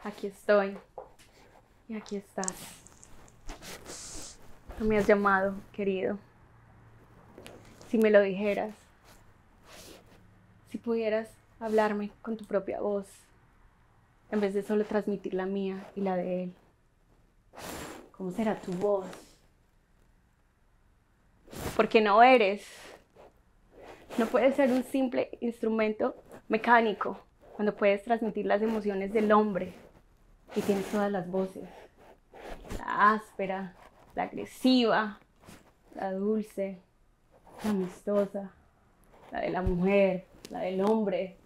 Aquí estoy y aquí estás. Tú me has llamado, querido. Si me lo dijeras, si pudieras hablarme con tu propia voz, en vez de solo transmitir la mía y la de él. ¿Cómo será tu voz? Porque no puedes ser un simple instrumento mecánico cuando puedes transmitir las emociones del hombre y tienes todas las voces. La áspera, la agresiva, la dulce, la amistosa, la de la mujer, la del hombre,